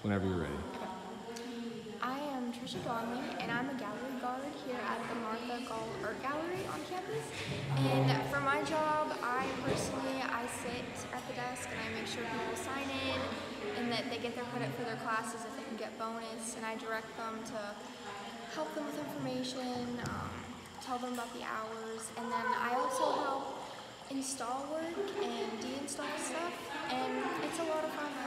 Whenever you're ready. I am Trisha Donnelly, and I'm a gallery guard here at the Gault Art Gallery on campus. And for my job, I sit at the desk and I make sure people sign in and that they get their credit for their classes if they can get bonus. And I direct them to help them with information, tell them about the hours, and then I also help install work and deinstall stuff, and it's a lot of fun.